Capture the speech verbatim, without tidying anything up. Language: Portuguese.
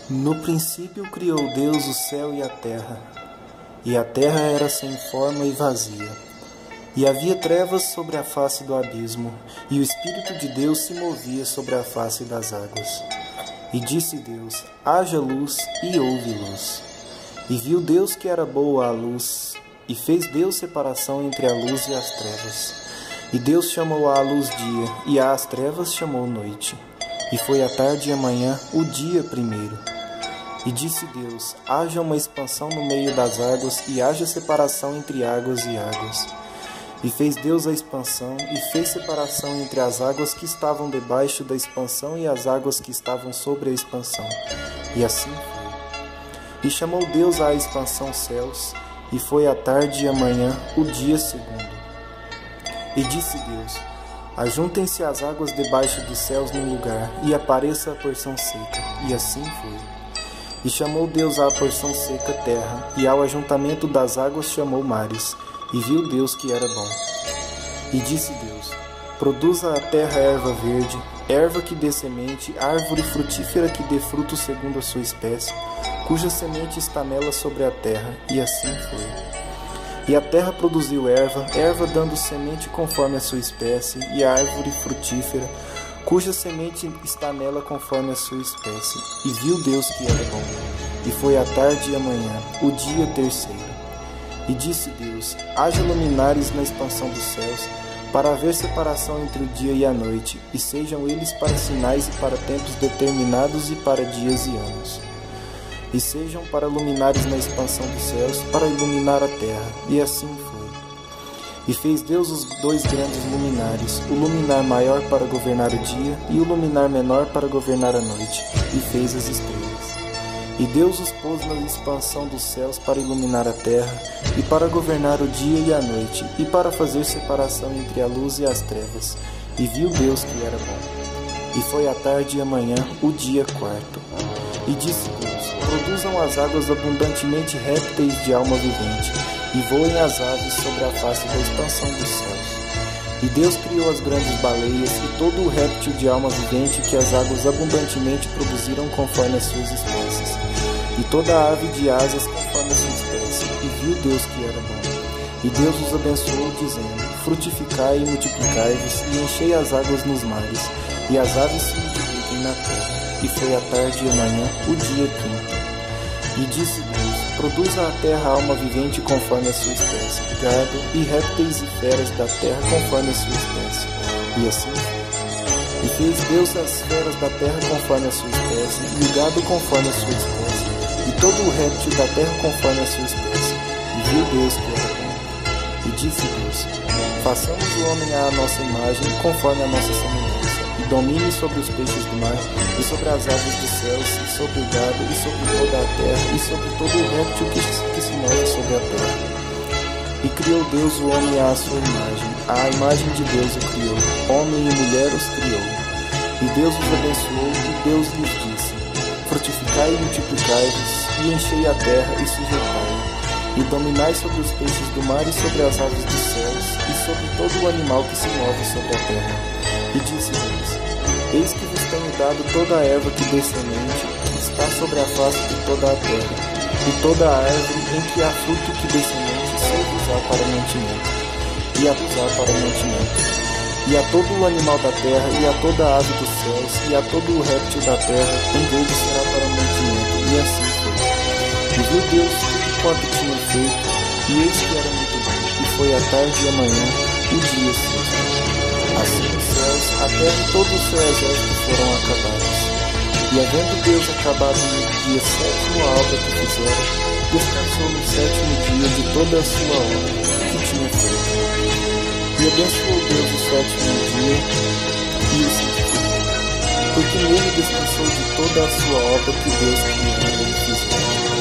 No princípio criou Deus o céu e a terra, e a terra era sem forma e vazia. E havia trevas sobre a face do abismo, e o Espírito de Deus se movia sobre a face das águas. E disse Deus: haja luz, e houve luz. E viu Deus que era boa a luz, e fez Deus separação entre a luz e as trevas. E Deus chamou à luz dia, e às trevas chamou noite. E foi a tarde e a manhã o dia primeiro. E disse Deus: haja uma expansão no meio das águas, e haja separação entre águas e águas. E fez Deus a expansão, e fez separação entre as águas que estavam debaixo da expansão e as águas que estavam sobre a expansão. E assim foi. E chamou Deus à expansão céus, e foi a tarde e a manhã o dia segundo. E disse Deus: ajuntem-se as águas debaixo dos céus num lugar, e apareça a porção seca. E assim foi. E chamou Deus à porção seca terra, e ao ajuntamento das águas chamou mares. E viu Deus que era bom. E disse Deus: produza a terra erva verde, erva que dê semente, árvore frutífera que dê fruto segundo a sua espécie, cuja semente está nela sobre a terra. E assim foi. E a terra produziu erva, erva dando semente conforme a sua espécie, e a árvore frutífera, cuja semente está nela conforme a sua espécie. E viu Deus que era bom. E foi a tarde e a manhã, o dia terceiro. E disse Deus: haja luminares na expansão dos céus, para haver separação entre o dia e a noite, e sejam eles para sinais e para tempos determinados e para dias e anos. E sejam para luminares na expansão dos céus, para iluminar a terra. E assim foi. E fez Deus os dois grandes luminares, o luminar maior para governar o dia, e o luminar menor para governar a noite, e fez as estrelas. E Deus os pôs na expansão dos céus para iluminar a terra, e para governar o dia e a noite, e para fazer separação entre a luz e as trevas. E viu Deus que era bom. E foi a tarde e a manhã o dia quarto. E disse Deus: produzam as águas abundantemente répteis de alma vivente, e voem as aves sobre a face da expansão dos céus. E Deus criou as grandes baleias e todo o réptil de alma vivente que as águas abundantemente produziram conforme as suas espécies, e toda a ave de asas conforme a sua espécie. E viu Deus que era bom. E Deus os abençoou, dizendo: frutificai e multiplicai-vos, e enchei as águas nos mares, e as aves se multipliquem na terra. E foi a tarde e a manhã o dia quinto. E disse Deus: produza a terra alma vivente conforme a sua espécie, gado e répteis e feras da terra conforme a sua espécie. E assim foi. E fez Deus as feras da terra conforme a sua espécie, e o gado conforme a sua espécie, e todo o réptil da terra conforme a sua espécie. E viu Deus que era bom. E disse Deus: façamos o homem à nossa imagem, conforme a nossa semelhança, e domine sobre os peixes do mar, e sobre as aves dos céus, e sobre o gado, e sobre toda a terra, e sobre todo o réptil que, que se move sobre a terra. E criou Deus o homem à sua imagem, à imagem de Deus o criou, homem e mulher os criou. E Deus os abençoou, e Deus lhes disse: frutificai e multiplicai-vos, e enchei a terra e sujeitai-a, e dominai sobre os peixes do mar e sobre as aves dos céus, e sobre todo o animal que se move sobre a terra. E disse Deus: eis que vos tenho dado toda a erva que dê semente, que está sobre a face de toda a terra, e toda a árvore em que há fruto que dê semente, serve usar para mantimento, e a usar para mantimento, e a todo o animal da terra, e a toda a ave dos céus, e a todo o réptil da terra, em verde será para mantimento. E assim foi. E viu Deus tudo quanto tinha feito, e eis que era muito bom. E foi a tarde e a manhã o dia sexto. Assim os céus, a terra e todo o seu exército foram acabados. E havendo Deus acabado no dia sétimo a obra que fizera, descansou no sétimo dia de toda a sua obra que tinha feito. E abençoou Deus o sétimo dia e o santificou, porque nele descansou de toda a sua obra que Deus criou e fizera.